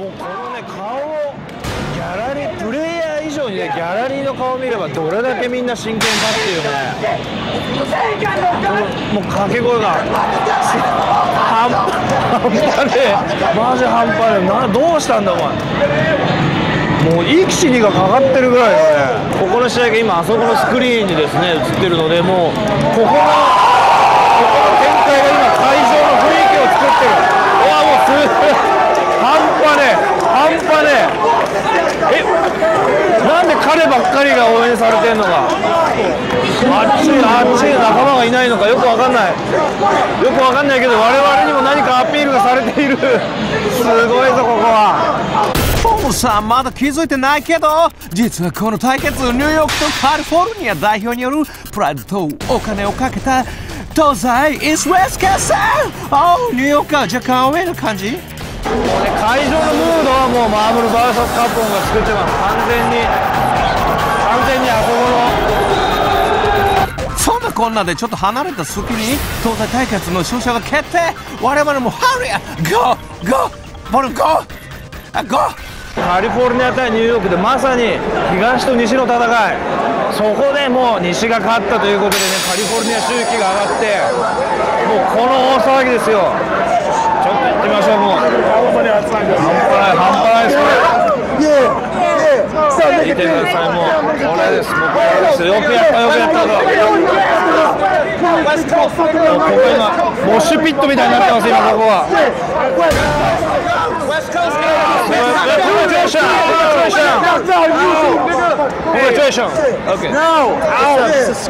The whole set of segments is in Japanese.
もうこのね顔をギャラリープレイヤー以上にねギャラリーの顔を見ればどれだけみんな真剣かっていうね、もう掛け声が半端ねえ、マジ半端ねえ、どうしたんだお前、もう生き死にがかかってるぐらいのね、ここの試合が今あそこのスクリーンにですね映ってるので、もうここの展開が今会場の雰囲気を作ってる。うわもう半端ねえ半端ねえ、なんで彼ばっかりが応援されてんのか、あっち仲間がいないのかよくわかんない、よくわかんないけど我々にも何かアピールがされている。すごいぞここは。 トムさんまだ気づいてないけど、実はこの対決ニューヨークとカリフォルニア代表によるプライドとお金をかけた東西イーストウェスト決戦。ニューヨークは若干上の感じ。 もうね、会場のムードはもうマーブル VS カプコンが作ってます。完全にあそこの。 そんなこんなでちょっと離れた隙に東西対決の勝者が決定。我々もハリアゴーボルゴーカリフォルニア対ニューヨークでまさに東と西の戦い、そこでもう西が勝ったということでね、カリフォルニア収益が上がって、もうこの大騒ぎですよ。ちょっと行ってみましょう。もう半端ないですこれ。見てください、もうこれです、もうこれです。よくやったぞ。ここ今モッシュピットみたいになってます今ここは。Congratulations. Okay. No. It's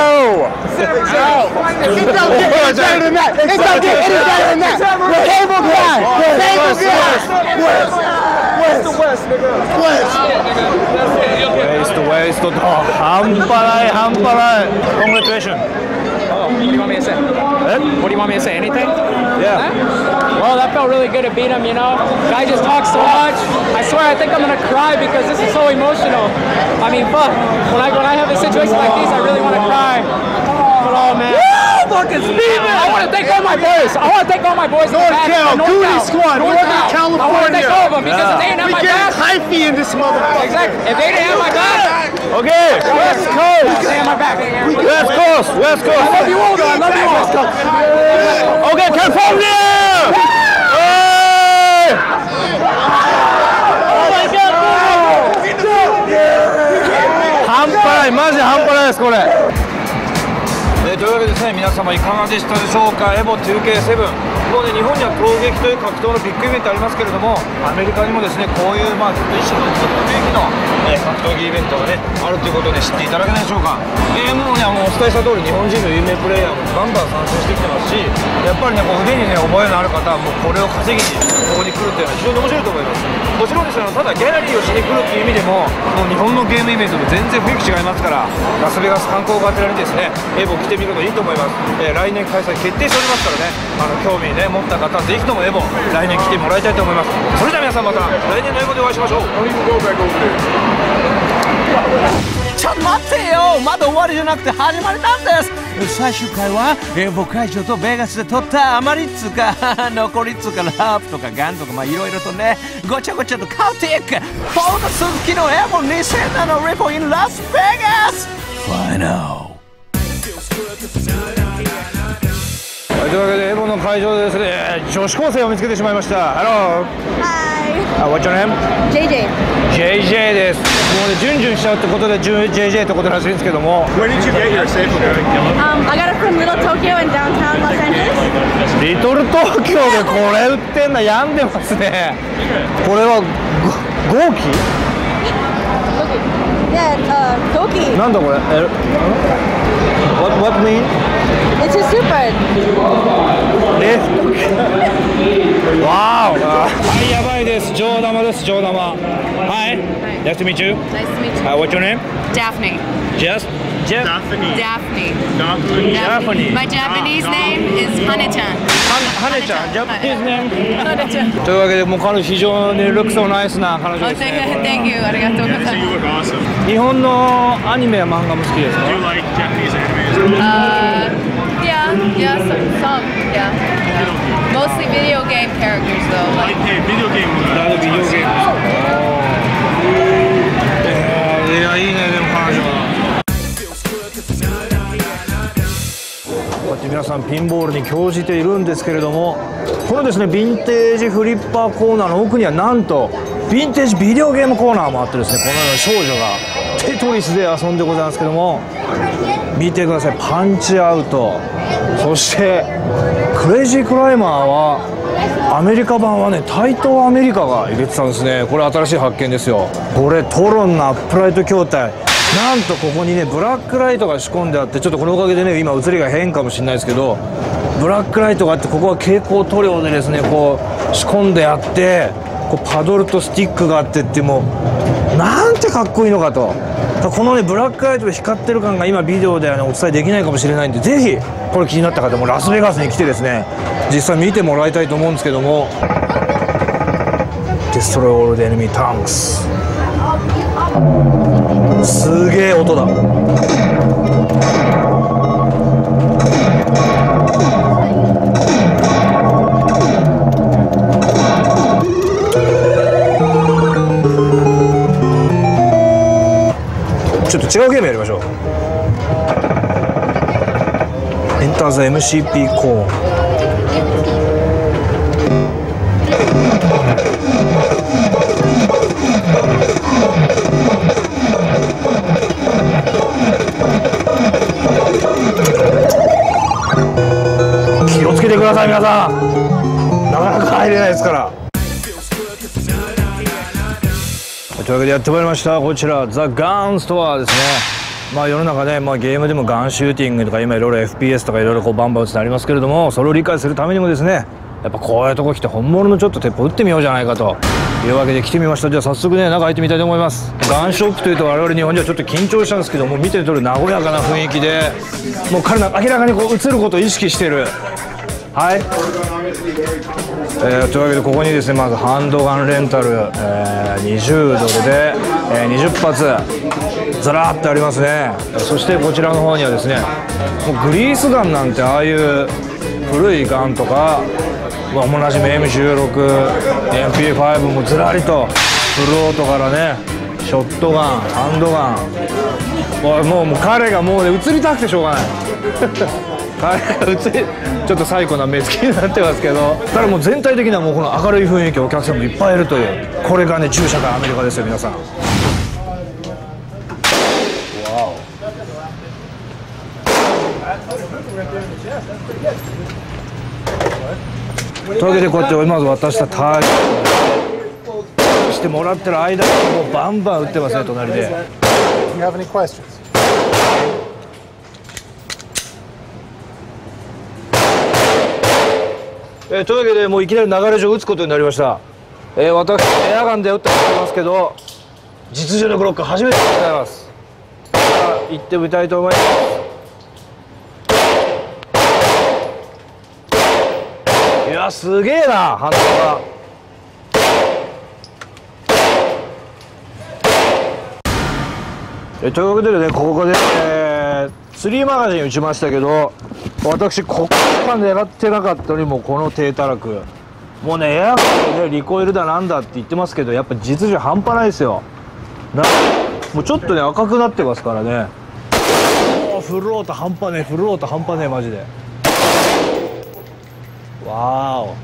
better than that. It's better than that. Cable guy. West. 半端ない。Congratulations. What do you want me to say? What do you want me to say? Anything? Yeah. Well, that felt really good to beat him, you know? Guy just talks so much. I swear, I think I'm gonna cry because this is so emotional. I mean, fuck. When I have a situation like this, I really wanna cry. But oh man. Fucking Steven! I want to thank all my boys. I want to thank all my boys. NorCal, Goody Squad, Northern California. I want to thank all of them because if they didn't have my back. Hyphy in this motherfucker. Exactly. If they didn't have my back. Okay. West Coast. They have my back. West Coast. I love you all, though. I love you all. Okay, California.半端ない、マジ半端ないですこれ。というわけでですね、皆様いかがでしたでしょうか。エボ 2K7、もうね、日本には攻撃という格闘のビッグイベントありますけれども、アメリカにもですね、こういうちょっと一種の雰囲気の、格闘技イベントがね、あるということで知っていただけないでしょうか。もうね、お伝えした通り、日本人の有名プレイヤーもバンバン参戦してきてますし、やっぱりね、こう腕にね、覚えのある方はもうこれを稼ぎにここに来るっていうのは非常に面白いと思います。もちろんですね、ただギャラリーをしに来るっていう意味でも、もう日本のゲームイベントと全然雰囲気違いますから、ラスベガス観光がてらにですね、エボ来てみるといいと思います。来年開催決定しておりますからね、興味ね持った方ぜひともエボ来年来てもらいたいと思います。それでは皆さんまた来年のエボでお会いしましょう。 ちょっと待ってよ、まだ終わりじゃなくて始まりなんです。最終回はエボ会場とベガスで撮った余りっつうか残りっつうかラープとかガンとかまあいろいろとねごちゃごちゃと変わっていくフォード鈴木のエボ2007リポ in ラスベガスファイナル。 というわけでエボの会場でですね、女子高生を見つけてしまいました。Hello. What's your name? JJ. JJ です。もうね、ジュンジュンしちゃうってことで JJ ってことらしいんですけども。 Where did you get your safe I got it from Little Tokyo in downtown Los Angeles. リトル東京でこれ売ってんの病んでますね。これは豪気 Yeah, Goki. なんだこれWhat mean? It's a super. わーはい、やばいです。上玉です、上玉。Hi. Nice to meet you. Nice to meet you. What's your name? Daphne. Daphne. Daphne. My Japanese name is Hane-chan. ハネちゃん、ジャパニーズネーム。というわけで、もう彼女非常にルックスナイスな彼女ですね。 Thank you. ありがとうございます。 You look awesome. 日本のアニメや漫画も好きですか？ Do you like Japanese anime? Yeah, some, yeah. Mostly video game characters though. Like video game. んピンボールに興じているんですけれども、このですねヴィンテージフリッパーコーナーの奥にはなんとヴィンテージビデオゲームコーナーもあってですね、このような少女がテトリスで遊んでございますけども、見てください、パンチアウト、そしてクレイジークライマーはアメリカ版はね台東アメリカが入れてたんですね。これ新しい発見ですよ。これトロンのアップライト筐体、なんとここにねブラックライトが仕込んであって、ちょっとこのおかげでね今映りが変かもしれないですけど、ブラックライトがあって、ここは蛍光塗料でですねこう仕込んであって、こうパドルとスティックがあってって、もうなんてかっこいいのかと。このねブラックライトで光ってる感が今ビデオでは、ね、お伝えできないかもしれないんで、ぜひこれ気になった方もラスベガスに来てですね実際見てもらいたいと思うんですけども、デストロイオールドエネミータンクス、すげえ音だ。ちょっと違うゲームやりましょう。エンターザ MCP コーン。気をつけてください皆さん、なかなか入れないですから。というわけでやってまいりました、こちらザ・ガンストアですね。世の中ね、ゲームでもガンシューティングとか今いろいろ FPS とかいろいろこうバンバン打つのありますけれども、それを理解するためにもですね、やっぱこういうとこ来て本物のちょっと鉄砲撃ってみようじゃないかというわけで来てみました。じゃあ早速ね中入ってみたいと思います。ガンショップというと我々日本ではちょっと緊張したんですけども、見て取る和やかな雰囲気で、もう彼ら明らかにこう映ることを意識してる。はい、というわけでここにですねまずハンドガンレンタル、20ドルで、20発ずらーってありますね。そしてこちらの方にはですねもうグリースガンなんて、ああいう古いガンとか、おなじみ M16、MP5 もずらりと、フルオートからねショットガン、ハンドガン、もう彼がもうね映りたくてしょうがない彼がちょっと最高な目つきになってますけど、ただもう全体的にはもうこの明るい雰囲気、お客さんもいっぱいいるという、これがね銃社会アメリカですよ皆さん。というわけでこうやってまず渡したタイムしてもらってる間にもうバンバン打ってますね隣で。というわけでもういきなり流れ上打つことになりました。私エアガンで撃ってますけど、実銃のブロック初めてでございます。さあ行ってみたいと思います。いやすげえな反応が。というわけでねここで、3マガジン撃ちましたけど、私ここしか狙ってなかったのに、もうこの低たらく、もうねエアガンでねリコイルだなんだって言ってますけど、やっぱ実銃半端ないですよ。もうちょっとね赤くなってますからね。フルオート半端ねえ、フルオート半端ねえマジで。わーお。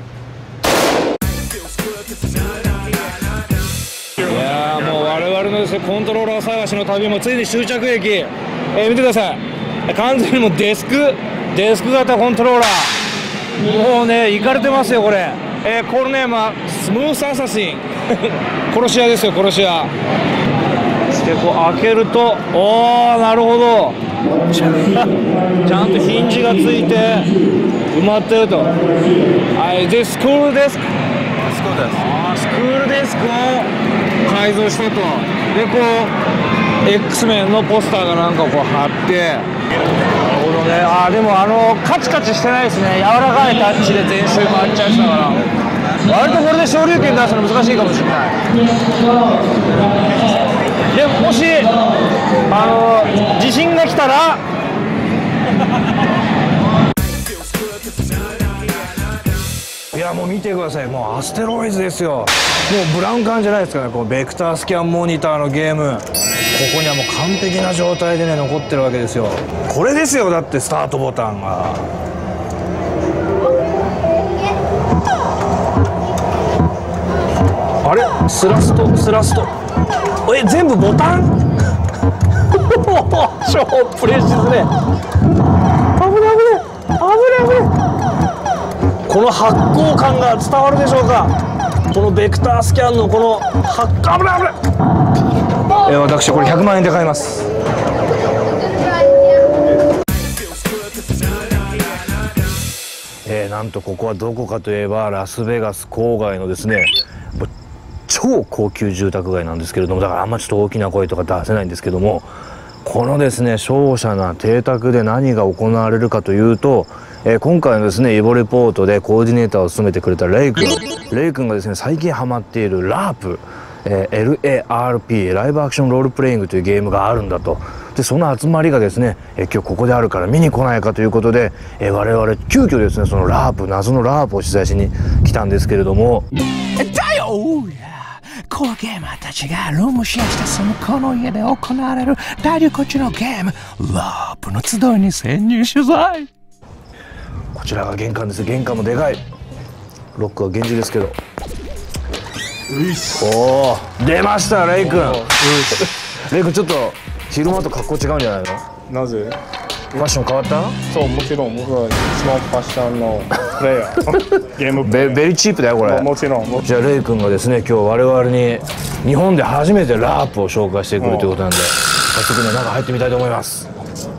いやーもう我々のですねコントローラー探しの旅もついに終着駅。見てください、完全にもうデスク型コントローラー、もうねいかれてますよこれ。コールネームはスムースアサシン殺し屋ですよ、殺し屋。でこう開けると、おーなるほどちゃんとヒンジがついて埋まってると。でスクールデスク、スクールデスクを改造したと。でこう X メンのポスターがなんかこう貼って、なるほどね。でもカチカチしてないですね。柔らかいタッチで全周回っちゃうしだから、割とこれで昇竜拳出すの難しいかもしれない。でもし地震が来たらいやもう見てください、もうアステロイズですよ。もうブラウン管じゃないですかね、このベクタースキャンモニターのゲーム、ここにはもう完璧な状態でね残ってるわけですよ。これですよ、だってスタートボタンがスラスト全部ボタン超プレシスね。危ね。この発光感が伝わるでしょうか。このベクタースキャンのこの発火、危ない。私これ100万円で買います。なんとここはどこかといえばラスベガス郊外のですね、超高級住宅街なんですけれども、だからあんまちょっと大きな声とか出せないんですけども、このですね瀟洒な邸宅で何が行われるかというと、今回のですねイボレポートでコーディネーターを務めてくれたレイ君がですね最近ハマっているラープ、LARP ライブアクションロールプレイングというゲームがあるんだと。でその集まりがですね、今日ここであるから見に来ないかということで、我々急遽ですねその謎のラープを取材しに来たんですけれども、 だよコアゲーマーたちがルームシェアして住むこの家で行われる大流行中のゲームラープの集いに潜入取材。 こちらが玄関です。玄関もでかい。ロックは厳重ですけど。おお出ましたレイ君。レイ君ちょっと昼間と格好違うんじゃないの？ なぜ？ ファッション変わった？ そう、もちろん僕は一番ファッションのプレイヤーゲームプレイヤーベリーチープだよこれ。 もちろん。 じゃあレイ君がですね今日我々に日本で初めてラープを紹介してくるということなんで、早速ね中入ってみたいと思います。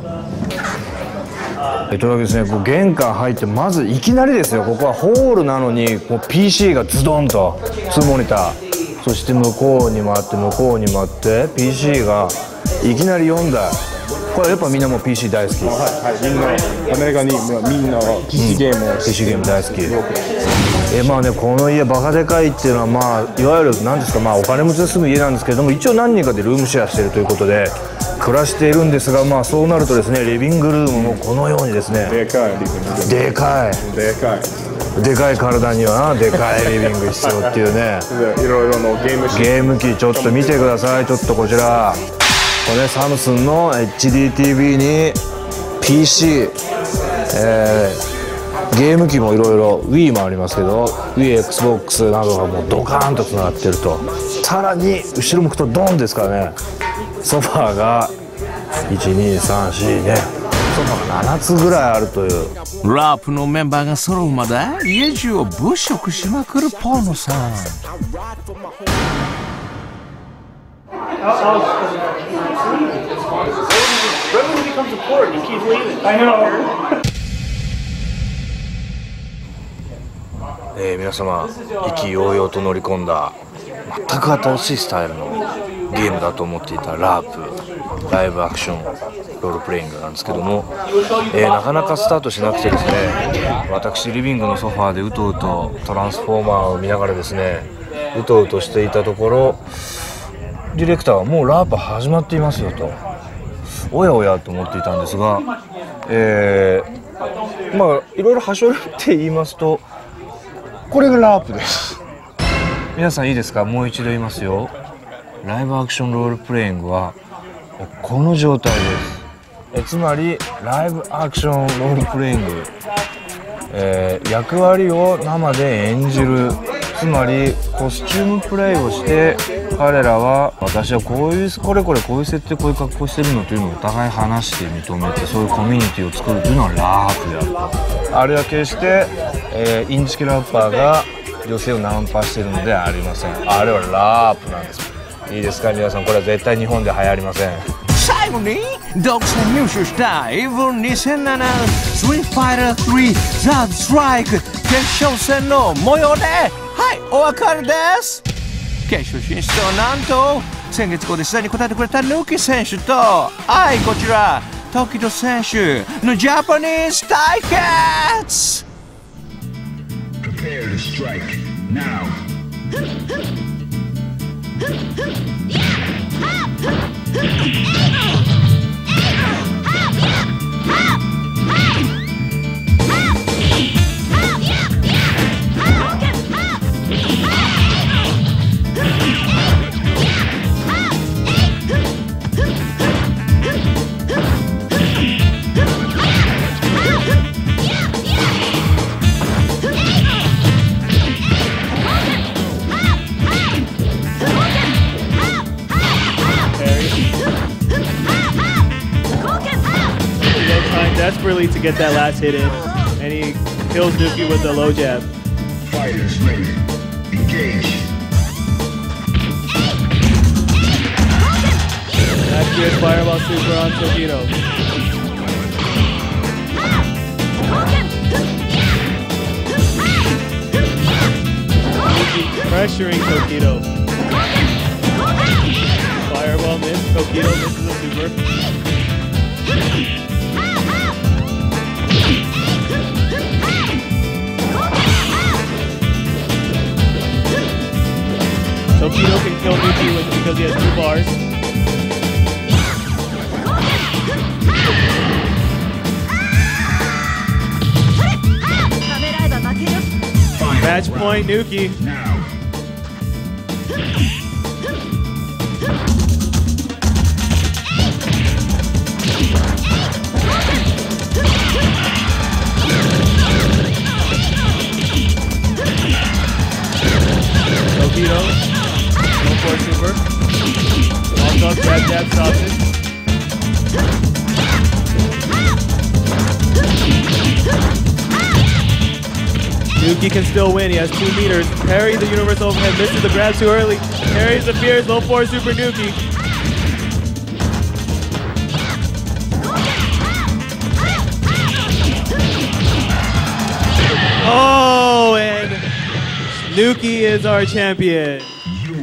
というわけですね、こう玄関入ってまずいきなりですよ、ここはホールなのにこう PC がズドンと2モニター、そして向こうにもあって向こうにもあって PC がいきなり4台。これやっぱみんなもう PC 大好き。 はい、みんなアメリカにみんな PC ゲームを、 PC ゲーム大好き。まあね、この家バカでかいっていうのはまあいわゆる何ですか、まあお金持ちで住む家なんですけれども、一応何人かでルームシェアしているということで暮らしているんですが、まあそうなるとですねリビングルームもこのようにですねでかいリビング、 でかい体にはでかいリビング必要っていうねいろいろのゲーム機ちょっと見てください。ちょっとこちらこれサムスンの HDTV に PC、ゲーム機もいろいろ Wii もありますけど WiiXbox などがもうドカーンとつながってると。さらに後ろ向くとドンですからね、ソファーが1234ね、ソファーが7つぐらいあるという。 ラープのメンバーが揃うまで家中を物色しまくるポーノさん。 皆様意気揚々と乗り込んだ全く新しいスタイルのゲームだと思っていたラープライブアクションロールプレイングなんですけども、なかなかスタートしなくてですね、私リビングのソファーでうとうとトランスフォーマーを見ながらですねうとうとしていたところ、ディレクターはもうラープ始まっていますよと、おやおやと思っていたんですが、まあいろいろ端折って言いますとこれがラープです。皆さんいいですか、もう一度言いますよ。ライブアクションロールプレイングはこの状態です。つまりライブアクションロールプレイング、役割を生で演じる、つまりコスチュームプレイをして彼らは私はこういうこれこういう設定こういう格好してるのというのをお互い話して認めて、そういうコミュニティを作るというのはラープであると。あれは決して、インチキラッパーが女性をナンパしているのではありません。あれはラープなんです。いいですか皆さん、これは絶対日本で流行りません。 最後に独占入手したEVO 2007ストリートファイター3 The Strike 決勝戦の模様でお別れです。決勝進出はなんと先月号で既に答えてくれたヌキ選手とこちらトキド選手のジャパニーズ対決。 Prepare to strike now. desperately to get that last hit in, and he kills Nuki with the low jab. Fighters ready. Engage. Accurate fireball super on Tokido. Nuki pressuring Tokido. Fireball miss. Tokido misses the super. Tokido can kill Nuki because he has 2 bars. Match point, Nuki. Now. Tokido. No force super. Walk up, jab, jab, stops it. Nuki can still win. He has 2 meters. Parries the universal overhead. Misses the grab too early. Parries the fears. Low force super Nuki. Oh, and Nuki is our champion. You